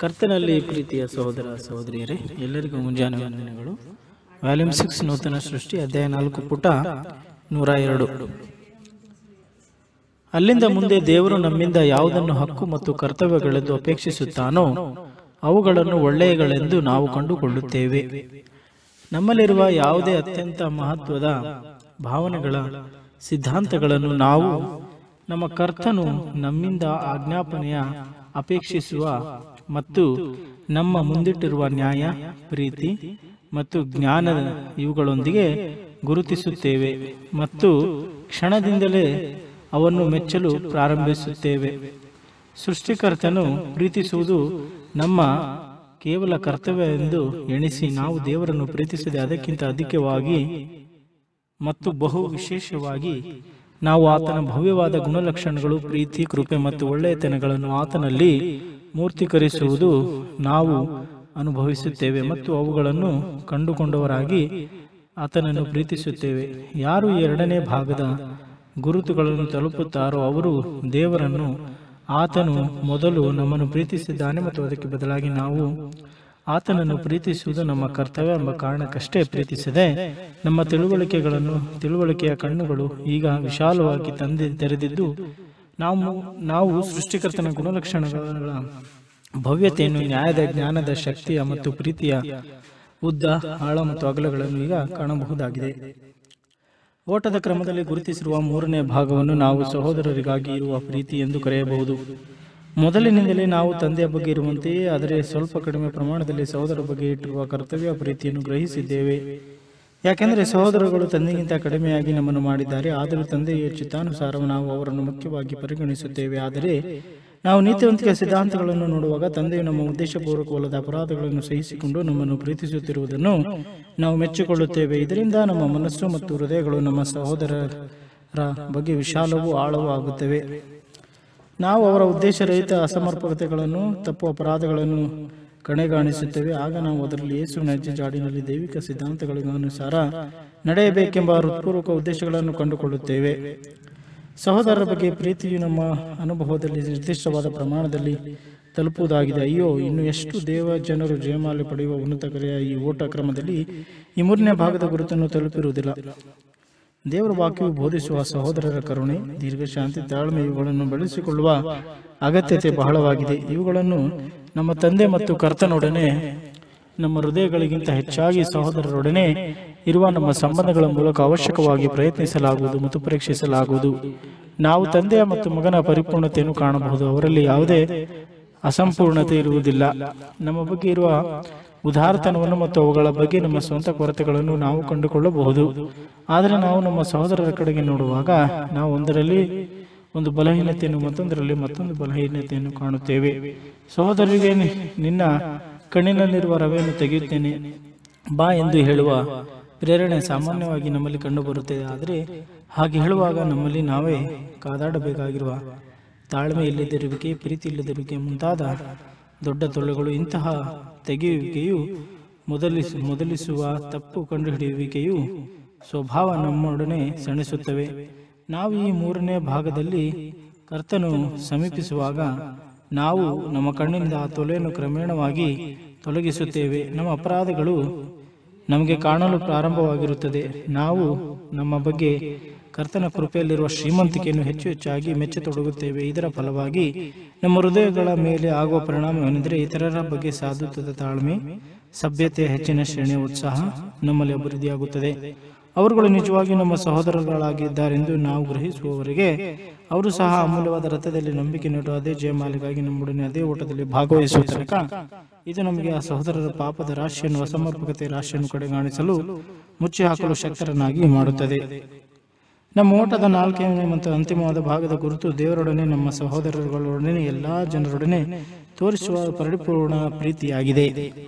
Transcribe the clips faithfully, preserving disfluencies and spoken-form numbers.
ಕರ್ತನಲ್ಲಿ ಪ್ರೀತಿಯ ಸಹೋದರ ಸಹೋದರಿಯರೇ, ಎಲ್ಲರಿಗೂ ಮುಂಜಾನೆ ವಂದನೆಗಳು. ವ್ಯಾಲ್ಯೂಮ್ ಸಿಕ್ಸ್ ನೂತನ ಸೃಷ್ಟಿ ಅಧ್ಯಾಯ ನಾಲ್ಕು ಪುಟ ನೂರ ಎರಡು. ಅಲ್ಲಿಂದ ಮುಂದೆ ದೇವರು ನಮ್ಮಿಂದ ಯಾವುದನ್ನು ಹಕ್ಕು ಮತ್ತು ಕರ್ತವ್ಯಗಳೆಂದು ಅಪೇಕ್ಷಿಸುತ್ತಾನೋ ಅವುಗಳನ್ನು ಒಳ್ಳೆಯಗಳೆಂದು ನಾವು ಕಂಡುಕೊಳ್ಳುತ್ತೇವೆ. ನಮ್ಮಲ್ಲಿರುವ ಯಾವುದೇ ಅತ್ಯಂತ ಮಹತ್ವದ ಭಾವನೆಗಳ ಸಿದ್ಧಾಂತಗಳನ್ನು ನಾವು ನಮ್ಮ ಕರ್ತನು ನಮ್ಮಿಂದ ಆಜ್ಞಾಪನೆಯ ಅಪೇಕ್ಷಿಸುವ ಮತ್ತು ನಮ್ಮ ಮುಂದಿಟ್ಟಿರುವ ನ್ಯಾಯ, ಪ್ರೀತಿ ಮತ್ತು ಜ್ಞಾನ ಇವುಗಳೊಂದಿಗೆ ಗುರುತಿಸುತ್ತೇವೆ ಮತ್ತು ಕ್ಷಣದಿಂದಲೇ ಅವನ್ನು ಮೆಚ್ಚಲು ಪ್ರಾರಂಭಿಸುತ್ತೇವೆ. ಸೃಷ್ಟಿಕರ್ತನು ಪ್ರೀತಿಸುವುದು ನಮ್ಮ ಕೇವಲ ಕರ್ತವ್ಯ ಎಂದು ಎಣಿಸಿ ನಾವು ದೇವರನ್ನು ಪ್ರೀತಿಸದೆ ಅದಕ್ಕಿಂತ ಅಧಿಕವಾಗಿ ಮತ್ತು ಬಹು ವಿಶೇಷವಾಗಿ ನಾವು ಆತನ ಭವ್ಯವಾದ ಗುಣಲಕ್ಷಣಗಳು, ಪ್ರೀತಿ, ಕೃಪೆ ಮತ್ತು ಒಳ್ಳೆಯತನಗಳನ್ನು ಆತನಲ್ಲಿ ಮೂರ್ತೀಕರಿಸುವುದು ನಾವು ಅನುಭವಿಸುತ್ತೇವೆ ಮತ್ತು ಅವುಗಳನ್ನು ಕಂಡುಕೊಂಡವರಾಗಿ ಆತನನ್ನು ಪ್ರೀತಿಸುತ್ತೇವೆ. ಯಾರು ಎರಡನೇ ಭಾಗದ ಗುರುತುಗಳನ್ನು ತಲುಪುತ್ತಾರೋ ಅವರು ದೇವರನ್ನು, ಆತನು ಮೊದಲು ನಮ್ಮನ್ನು ಪ್ರೀತಿಸಿದ್ದಾನೆ ಮತ್ತು ಅದಕ್ಕೆ ಬದಲಾಗಿ ನಾವು ಆತನನ್ನು ಪ್ರೀತಿಸುವುದು ನಮ್ಮ ಕರ್ತವ್ಯ ಎಂಬ ಕಾರಣಕ್ಕಷ್ಟೇ ಪ್ರೀತಿಸದೆ ನಮ್ಮ ತಿಳುವಳಿಕೆಗಳನ್ನು ತಿಳುವಳಿಕೆಯ ಕಣ್ಣುಗಳು ಈಗ ವಿಶಾಲವಾಗಿ ತಂದೆ ತೆರೆದಿದ್ದು ನಾವು ನಾವು ಸೃಷ್ಟಿಕರ್ತನ ಗುಣಲಕ್ಷಣಗಳ ಭವ್ಯತೆಯನ್ನು, ನ್ಯಾಯದ, ಜ್ಞಾನದ, ಶಕ್ತಿಯ ಮತ್ತು ಪ್ರೀತಿಯ ಉದ್ದ, ಆಳ ಮತ್ತು ಅಗಲಗಳನ್ನು ಈಗ ಕಾಣಬಹುದಾಗಿದೆ. ಓಟದ ಕ್ರಮದಲ್ಲಿ ಗುರುತಿಸಿರುವ ಮೂರನೇ ಭಾಗವನ್ನು ನಾವು ಸಹೋದರರಿಗಾಗಿ ಇರುವ ಪ್ರೀತಿ ಎಂದು ಕರೆಯಬಹುದು. ಮೊದಲಿನಿಂದಲೇ ನಾವು ತಂದೆಯ ಬಗ್ಗೆ ಇರುವಂತೆಯೇ ಆದರೆ ಸ್ವಲ್ಪ ಕಡಿಮೆ ಪ್ರಮಾಣದಲ್ಲಿ ಸಹೋದರ ಬಗ್ಗೆ ಇಟ್ಟಿರುವ ಕರ್ತವ್ಯ ಪ್ರೀತಿಯನ್ನು ಗ್ರಹಿಸಿದ್ದೇವೆ. ಯಾಕೆಂದರೆ ಸಹೋದರಗಳು ತಂದೆಗಿಂತ ಕಡಿಮೆಯಾಗಿ ನಮ್ಮನ್ನು ಮಾಡಿದ್ದಾರೆ, ಆದರೂ ತಂದೆಯ ಚಿತ್ತಾನುಸಾರ ನಾವು ಅವರನ್ನು ಮುಖ್ಯವಾಗಿ ಪರಿಗಣಿಸುತ್ತೇವೆ. ಆದರೆ ನಾವು ನೀತಿವಂತಿಕೆ ಸಿದ್ಧಾಂತಗಳನ್ನು ನೋಡುವಾಗ ತಂದೆಯು ನಮ್ಮ ಉದ್ದೇಶಪೂರ್ವಕವಲ್ಲದ ಅಪರಾಧಗಳನ್ನು ಸಹಿಸಿಕೊಂಡು ನಮ್ಮನ್ನು ಪ್ರೀತಿಸುತ್ತಿರುವುದನ್ನು ನಾವು ಮೆಚ್ಚಿಕೊಳ್ಳುತ್ತೇವೆ. ಇದರಿಂದ ನಮ್ಮ ಮನಸ್ಸು ಮತ್ತು ಹೃದಯಗಳು ನಮ್ಮ ಸಹೋದರರ ಬಗ್ಗೆ ವಿಶಾಲವೂ ಆಳವೂ ಆಗುತ್ತವೆ. ನಾವು ಅವರ ಉದ್ದೇಶರಹಿತ ಅಸಮರ್ಪಕತೆಗಳನ್ನು, ತಪ್ಪು ಅಪರಾಧಗಳನ್ನು ಕಡೆಗಾಣಿಸುತ್ತೇವೆ. ಆಗ ನಾವು ಅದರಲ್ಲಿ ಯೇಸುವಿನ ಜಾಡಿನಲ್ಲಿ ದೈವಿಕ ಸಿದ್ಧಾಂತಗಳಿಗನುಸಾರ ನಡೆಯಬೇಕೆಂಬ ಹೃತ್ಪೂರ್ವಕ ಉದ್ದೇಶಗಳನ್ನು ಕಂಡುಕೊಳ್ಳುತ್ತೇವೆ. ಸಹೋದರರ ಬಗ್ಗೆ ಪ್ರೀತಿಯು ನಮ್ಮ ಅನುಭವದಲ್ಲಿ ನಿರ್ದಿಷ್ಟವಾದ ಪ್ರಮಾಣದಲ್ಲಿ ತಲುಪುವುದಾಗಿದೆ. ಅಯ್ಯೋ, ಇನ್ನು ಎಷ್ಟು ದೇವ ಜನರು ಜಯಮಾಲೆ ಪಡೆಯುವ ಉನ್ನತ ಕರೆಯ ಈ ಓಟ ಕ್ರಮದಲ್ಲಿ ಈ ಮೂರನೇ ಭಾಗದ ಗುರುತನ್ನು ತಲುಪಿರುವುದಿಲ್ಲ. ದೇವರ ವಾಕ್ಯವು ಬೋಧಿಸುವ ಸಹೋದರರ ಕರುಣೆ, ದೀರ್ಘಶಾಂತಿ, ತಾಳ್ಮೆ ಇವುಗಳನ್ನು ಬೆಳೆಸಿಕೊಳ್ಳುವ ಅಗತ್ಯತೆ ಬಹಳವಾಗಿದೆ. ಇವುಗಳನ್ನು ನಮ್ಮ ತಂದೆ ಮತ್ತು ಕರ್ತನೊಡನೆ ನಮ್ಮ ಹೃದಯಗಳಿಗಿಂತ ಹೆಚ್ಚಾಗಿ ಸಹೋದರರೊಡನೆ ಇರುವ ನಮ್ಮ ಸಂಬಂಧಗಳ ಮೂಲಕ ಅವಶ್ಯಕವಾಗಿ ಪ್ರಯತ್ನಿಸಲಾಗುವುದು ಮತ್ತು ಪರೀಕ್ಷಿಸಲಾಗುವುದು. ನಾವು ತಂದೆಯ ಮತ್ತು ಮಗನ ಪರಿಪೂರ್ಣತೆಯನ್ನು ಕಾಣಬಹುದು. ಅವರಲ್ಲಿ ಯಾವುದೇ ಅಸಂಪೂರ್ಣತೆ ಇರುವುದಿಲ್ಲ. ನಮ್ಮ ಬಗ್ಗೆ ಇರುವ ಉದಾರತನವನ್ನು ಮತ್ತು ಅವುಗಳ ಬಗ್ಗೆ ನಮ್ಮ ಸ್ವಂತ ಕೊರತೆಗಳನ್ನು ನಾವು ಕಂಡುಕೊಳ್ಳಬಹುದು. ಆದರೆ ನಾವು ನಮ್ಮ ಸಹೋದರರ ಕಡೆಗೆ ನೋಡುವಾಗ ನಾವು ಒಂದರಲ್ಲಿ ಒಂದು ಬಲಹೀನತೆಯನ್ನು ಮತ್ತೊಂದರಲ್ಲಿ ಮತ್ತೊಂದು ಬಲಹೀನತೆಯನ್ನು ಕಾಣುತ್ತೇವೆ. ಸಹೋದರರಿಗೆ ನಿನ್ನ ಕಣ್ಣಿನಲ್ಲಿರುವ ರವೆಯನ್ನು ತೆಗೆಯುತ್ತೇನೆ ಬಾ ಎಂದು ಹೇಳುವ ಪ್ರೇರಣೆ ಸಾಮಾನ್ಯವಾಗಿ ನಮ್ಮಲ್ಲಿ ಕಂಡುಬರುತ್ತದೆ. ಆದರೆ ಹಾಗೆ ಹೇಳುವಾಗ ನಮ್ಮಲ್ಲಿ ನಾವೇ ಕಾದಾಡಬೇಕಾಗಿರುವ ತಾಳ್ಮೆ ಇಲ್ಲದಿರುವಿಕೆ, ಪ್ರೀತಿ ಇಲ್ಲದಿರುವಿಕೆ ಮುಂತಾದ ದೊಡ್ಡ ತೊಳೆಗಳು, ಇಂತಹ ತೆಗೆಯುವಿಕೆಯು, ಮೊದಲಿಸ ಮೊದಲಿಸುವ ತಪ್ಪು ಕಂಡುಹಿಡಿಯುವಿಕೆಯು ಸ್ವಭಾವ ನಮ್ಮೊಡನೆ ಸೆಣಸುತ್ತವೆ. ನಾವು ಈ ಮೂರನೇ ಭಾಗದಲ್ಲಿ ಕರ್ತನು ಸಮೀಪಿಸುವಾಗ ನಾವು ನಮ್ಮ ಕಣ್ಣಿನಿಂದ ಆ ತೊಲೆಯನ್ನು ಕ್ರಮೇಣವಾಗಿ ತೊಲಗಿಸುತ್ತೇವೆ. ನಮ್ಮ ಅಪರಾಧಗಳು ನಮಗೆ ಕಾಣಲು ಪ್ರಾರಂಭವಾಗಿರುತ್ತದೆ. ನಾವು ನಮ್ಮ ಬಗ್ಗೆ ಕರ್ತನ ಕೃಪೆಯಲ್ಲಿರುವ ಶ್ರೀಮಂತಿಕೆಯನ್ನು ಹೆಚ್ಚು ಹೆಚ್ಚಾಗಿ ಮೆಚ್ಚತೊಡಗುತ್ತೇವೆ. ಇದರ ಫಲವಾಗಿ ನಮ್ಮ ಹೃದಯಗಳ ಮೇಲೆ ಆಗುವ ಪರಿಣಾಮವೇನೆಂದರೆ ಇತರರ ಬಗ್ಗೆ ಸಾಧುತ್ವದ ತಾಳ್ಮೆ, ಸಭ್ಯತೆಯ ಹೆಚ್ಚಿನ ಶ್ರೇಣಿಯ ಉತ್ಸಾಹ ನಮ್ಮಲ್ಲಿ ಅಭಿವೃದ್ಧಿಯಾಗುತ್ತದೆ. ಅವರುಗಳು ನಿಜವಾಗಿ ನಮ್ಮ ಸಹೋದರಗಳಾಗಿದ್ದಾರೆಂದು ನಾವು ಗ್ರಹಿಸುವವರೆಗೆ ಅವರು ಸಹ ಅಮೂಲ್ಯವಾದ ರಥದಲ್ಲಿ ನಂಬಿಕೆ ನೆಟ್ಟು ಅದೇ ಜಯಮಾಲೆಗಾಗಿ ನಮ್ಮೊಡನೆ ಅದೇ ಓಟದಲ್ಲಿ ಭಾಗವಹಿಸುವ ತನಕ ಇದು ನಮಗೆ ಆ ಸಹೋದರರ ಪಾಪದ ರಾಶಿಯನ್ನು, ಅಸಮರ್ಪಕತೆಯ ರಾಶಿಯನ್ನು ಕಡೆಗಾಣಿಸಲು ಮುಚ್ಚಿ ಹಾಕಲು ಶಕ್ತರನ್ನಾಗಿ ಮಾಡುತ್ತದೆ. ನಮ್ಮ ಓಟದ ನಾಲ್ಕನೇ ಮತ್ತು ಅಂತಿಮವಾದ ಭಾಗದ ಗುರುತು ದೇವರೊಡನೆ, ನಮ್ಮ ಸಹೋದರಗಳೊಡನೆ, ಎಲ್ಲಾ ಜನರೊಡನೆ ತೋರಿಸುವ ಪರಿಪೂರ್ಣ ಪ್ರೀತಿಯಾಗಿದೆ.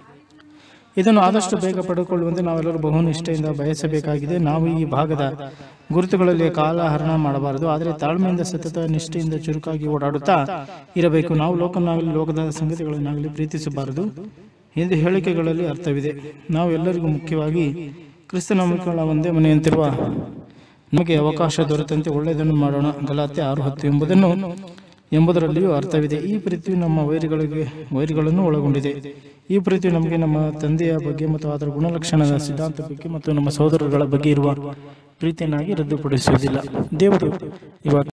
ಇದನ್ನು ಆದಷ್ಟು ಬೇಗ ಪಡೆದುಕೊಳ್ಳುವಂತೆ ನಾವೆಲ್ಲರೂ ಬಹು ನಿಷ್ಠೆಯಿಂದ ಬಯಸಬೇಕಾಗಿದೆ. ನಾವು ಈ ಭಾಗದ ಗುರುತುಗಳಲ್ಲಿ ಕಾಲಹರಣ ಮಾಡಬಾರದು, ಆದರೆ ತಾಳ್ಮೆಯಿಂದ, ಸತತ ನಿಷ್ಠೆಯಿಂದ ಚುರುಕಾಗಿ ಓಡಾಡುತ್ತಾ ಇರಬೇಕು. ನಾವು ಲೋಕನಾಗಲಿ ಲೋಕದ ಸಂಗತಿಗಳನ್ನಾಗಲಿ ಪ್ರೀತಿಸಬಾರದು ಎಂದು ಹೇಳಿಕೆಗಳಲ್ಲಿ ಅರ್ಥವಿದೆ. ನಾವು ಎಲ್ಲರಿಗೂ, ಮುಖ್ಯವಾಗಿ ಕ್ರಿಸ್ತನ ಮಕ್ಕಳ ಒಂದೇ ಮನೆಯಂತಿರುವ ನಮಗೆ ಅವಕಾಶ ದೊರೆತಂತೆ ಒಳ್ಳೆಯದನ್ನು ಮಾಡೋಣ. ಗಲಾತ್ಯ ಆರು ಹತ್ತು ಎಂಬುದನ್ನು ಎಂಬುದರಲ್ಲಿಯೂ ಅರ್ಥವಿದೆ. ಈ ಪ್ರೀತಿಯು ನಮ್ಮ ವೈರಿಗಳಿಗೆ ವೈರಿಗಳನ್ನು ಒಳಗೊಂಡಿದೆ. ಈ ಪ್ರೀತಿಯು ನಮಗೆ ನಮ್ಮ ತಂದೆಯ ಬಗ್ಗೆ ಮತ್ತು ಅದರ ಗುಣಲಕ್ಷಣದ ಸಿದ್ಧಾಂತ ಬಗ್ಗೆ ಮತ್ತು ನಮ್ಮ ಸಹೋದರಗಳ ಬಗ್ಗೆ ಇರುವ ಪ್ರೀತಿಯನ್ನಾಗಿ ರದ್ದುಪಡಿಸುವುದಿಲ್ಲ. ದೇವರು ಇವಾಗ